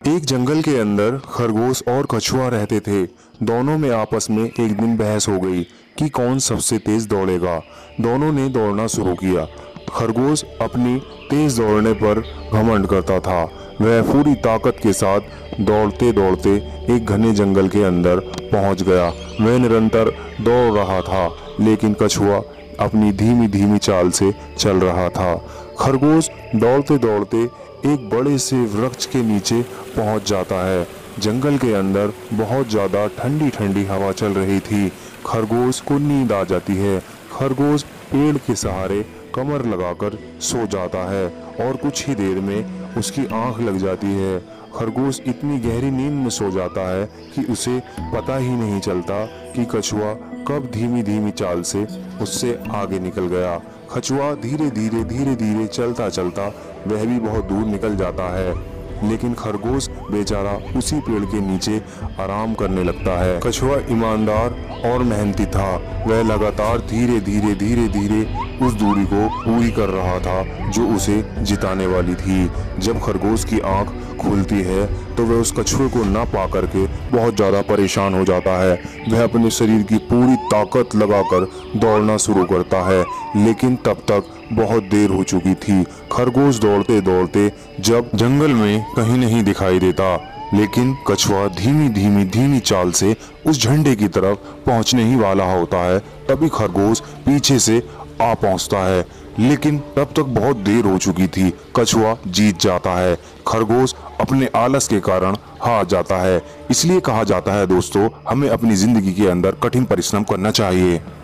एक जंगल के अंदर खरगोश और कछुआ रहते थे। दोनों में आपस में एक दिन बहस हो गई कि कौन सबसे तेज दौड़ेगा। दोनों ने दौड़ना शुरू किया। खरगोश अपनी तेज दौड़ने पर घमंड करता था। वह पूरी ताकत के साथ दौड़ते दौड़ते एक घने जंगल के अंदर पहुंच गया। वह निरंतर दौड़ रहा था, लेकिन कछुआ अपनी धीमी धीमी चाल से चल रहा था। खरगोश दौड़ते दौड़ते एक बड़े से वृक्ष के नीचे पहुंच जाता है। जंगल के अंदर बहुत ज़्यादा ठंडी ठंडी हवा चल रही थी। खरगोश को नींद आ जाती है। खरगोश पेड़ के सहारे कमर लगाकर सो जाता है और कुछ ही देर में उसकी आंख लग जाती है। खरगोश इतनी गहरी नींद में सो जाता है कि उसे पता ही नहीं चलता कि कछुआ कब धीमी धीमी चाल से उससे आगे निकल गया। कछुआ धीरे धीरे चलता चलता वह भी बहुत दूर निकल जाता है, लेकिन खरगोश बेचारा उसी पेड़ के नीचे आराम करने लगता है। कछुआ ईमानदार और मेहनती था। वह लगातार धीरे धीरे उस दूरी को पूरी कर रहा था जो उसे जिताने वाली थी। जब खरगोश की आंख खुलती है तो वह उस कछुए को ना पा करके बहुत ज़्यादा परेशान हो जाता है। वह अपने शरीर की पूरी ताकत लगाकर दौड़ना शुरू करता है, लेकिन तब तक बहुत देर हो चुकी थी। खरगोश दौड़ते दौड़ते जब जंगल में कहीं नहीं दिखाई देता, लेकिन कछुआ धीमी चाल से उस झंडे की तरफ पहुंचने ही वाला होता है। तभी खरगोश पीछे से आ पहुंचता है, लेकिन तब तक बहुत देर हो चुकी थी। कछुआ जीत जाता है। खरगोश अपने आलस के कारण हार जाता है। इसलिए कहा जाता है दोस्तों, हमें अपनी जिंदगी के अंदर कठिन परिश्रम करना चाहिए।